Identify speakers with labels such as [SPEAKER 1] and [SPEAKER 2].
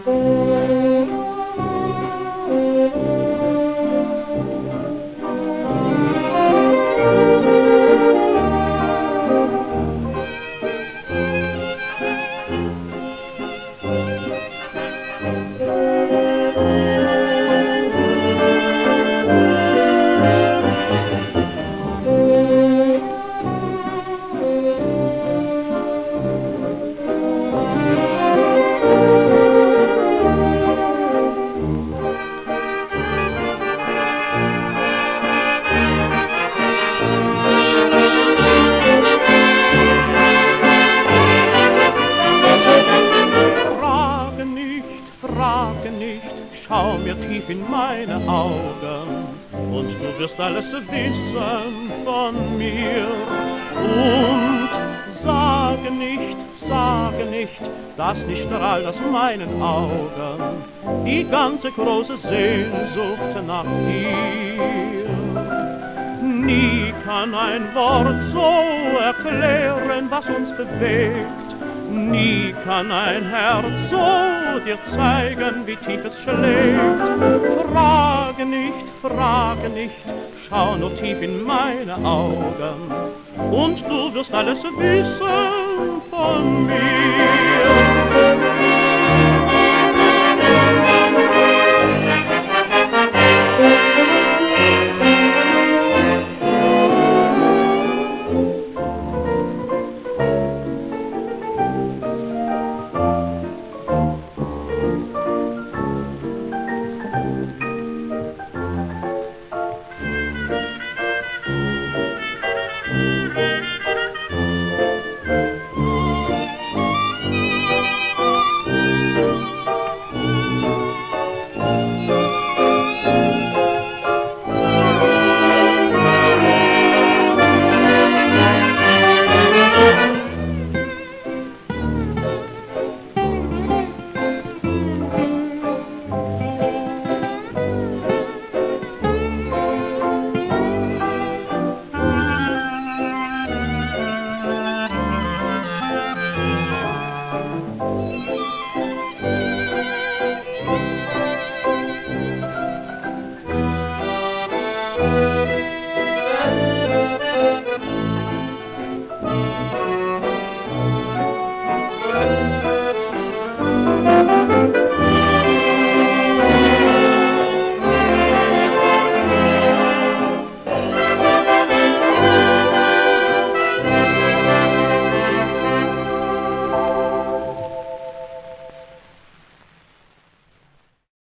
[SPEAKER 1] Frage nicht, schau mir tief in meine Augen und du wirst alles wissen von mir. Und sage nicht, dass nicht strahlt aus meinen Augen die ganze große Sehnsucht nach dir. Nie kann ein Wort so erklären, was uns bewegt. Nie kann ein Herz so dir zeigen, wie tief es schlägt. Frage nicht, schau nur tief in meine Augen und du wirst alles wissen von mir.